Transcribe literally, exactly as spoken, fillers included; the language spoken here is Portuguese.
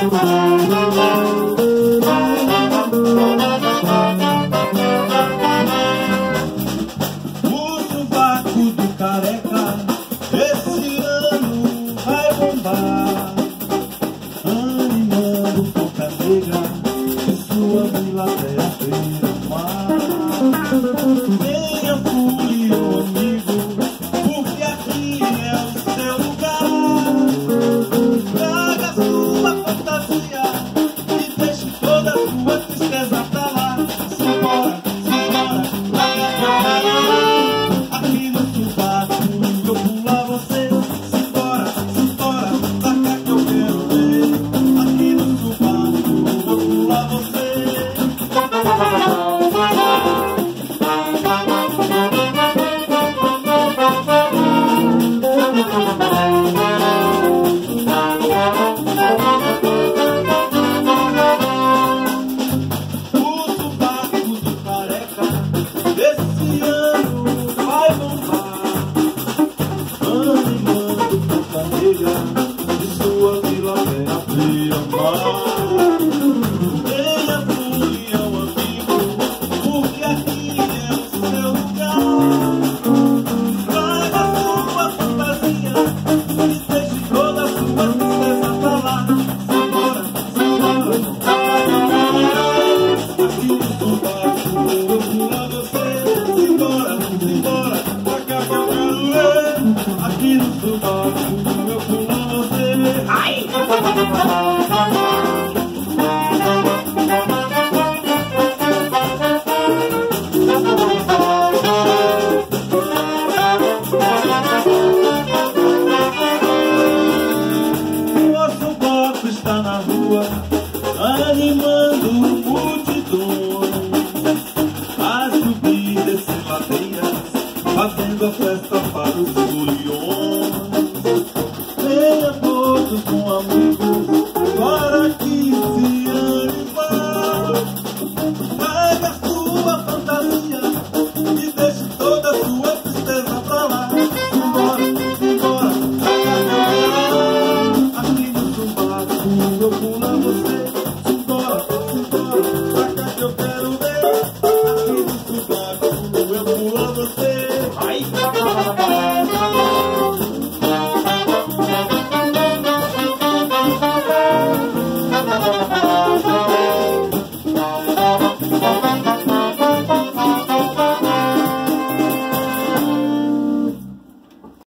sovaco do careca esse ano vai bombar, animando Boca Negra e sua vila até a beira-mar. Venha fúria, amigo, porque aqui é o seu lugar. Traga sua fantasia e deixe toda a sua tristeza pra lá. Simbora, simbora, aqui no sovaco eu pular você. Simbora, simbora, pra cá que eu quero ver. Aqui no sovaco eu pular você. Esse ano vai bombar, animando Boca Negra e sua vila até a beira-mar. Venha fúria, amigo, porque aqui é o seu lugar. Traga sua fantasia e deixe toda a sua tristeza pra lá. Simbora, simbora, aqui no sovaco eu pular você. Simbora, simbora, pra cá que eu quero ver. Aqui no sovaco eu pular você. Ai! Nosso bloco está na rua, animando multidões a subir descer ladeiras, fazendo a festa para os foliões. Venha todos com amigos.